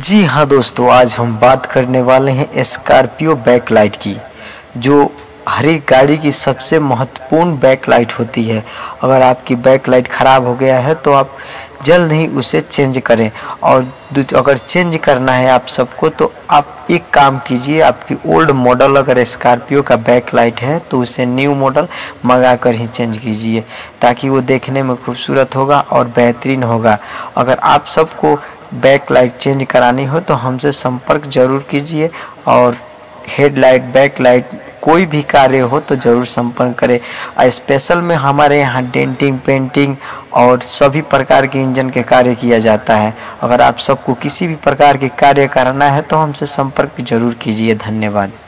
जी हाँ दोस्तों, आज हम बात करने वाले हैं स्कॉर्पियो बैकलाइट की, जो हर एक गाड़ी की सबसे महत्वपूर्ण बैकलाइट होती है। अगर आपकी बैकलाइट ख़राब हो गया है तो आप जल्द ही उसे चेंज करें। और अगर चेंज करना है आप सबको तो आप एक काम कीजिए, आपकी ओल्ड मॉडल अगर स्कॉर्पियो का बैकलाइट है तो उसे न्यू मॉडल मंगा कर ही चेंज कीजिए, ताकि वो देखने में खूबसूरत होगा और बेहतरीन होगा। अगर आप सबको बैकलाइट चेंज करानी हो तो हमसे संपर्क जरूर कीजिए, और हेडलाइट बैकलाइट कोई भी कार्य हो तो ज़रूर संपर्क करें। स्पेशल में हमारे यहाँ डेंटिंग, पेंटिंग और सभी प्रकार के इंजन के कार्य किया जाता है। अगर आप सबको किसी भी प्रकार के कार्य करना है तो हमसे संपर्क जरूर कीजिए। धन्यवाद।